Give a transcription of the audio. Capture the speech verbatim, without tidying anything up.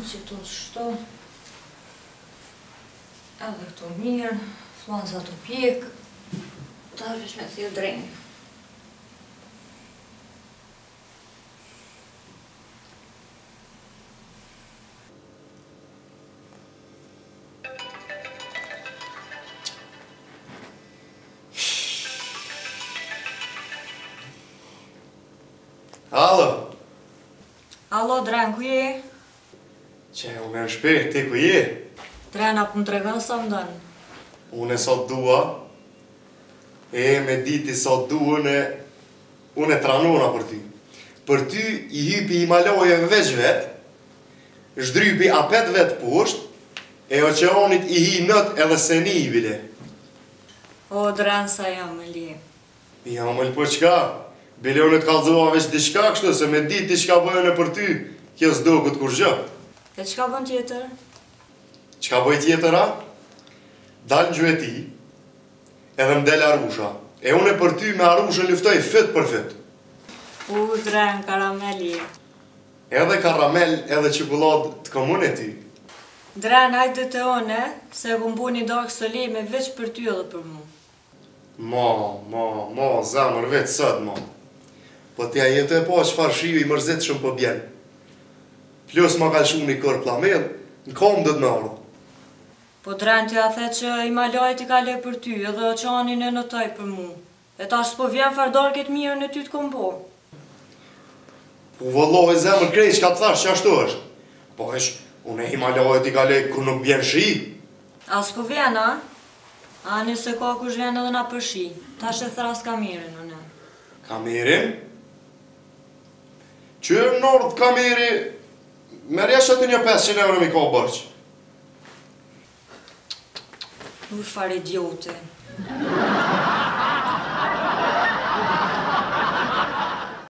që të shto. Edhe këto mirë, flanza të pjekë, ta vesh me thirë drejnë. Alo? Alo, Dren, ku je? Që, unë e në shpirë, ti ku je? Dren, apo më tregën sa më dënë? Unë e sot dua, e me diti sot duën e unë e tranona për ty. Për ty i hypi Himalaja veç vetë, zhdrypi apet vetë poshtë, e oqeanit i hi nët edhe seni i bile. O, Dren, sa jam me li. Ja, më lë po qka? Bile unë të kalzova veç diçka kështu, se me dit diçka bëjën e për ty, kjo s'do këtë kur gjë. E qka bën tjetër? Qka bëj tjetëra? Dalë në gjuhë ti, edhe më del Arusha. E unë e për ty me Arushën luftoj fit për fit. U, Dren, karameli. Edhe karamel, edhe qikullad të komun e ty. Dren, hajde të one, se ku mbu një dark soli me veç për ty edhe për mu. Ma, ma, ma, zamër vetë sët, ma. Po t'ja jetë e po qëfar shiju i mërzit shumë po bjenë. Plus ma ka shumë një kërë plamel, në kom dhëtë me arru. Po Dren, t'ja the që Himalajt i ka le për ty, edhe oqanin e nëtaj për mu. E ta s'po vjen fardarket mirë në ty të kom po. Po vëllohi zemër krejt që ka të thash që ashtu është. Po esh, unë e Himalajt i ka le kër nuk bjen shi. A s'po vjen, a? A nëse ka kush vjen edhe na për shi. Ta shë thras kamerin, në ne. Kamerin? Qërë nordë kameri, merja që të një pesëqind euro mi ka bërqë. Uf, fare idiote.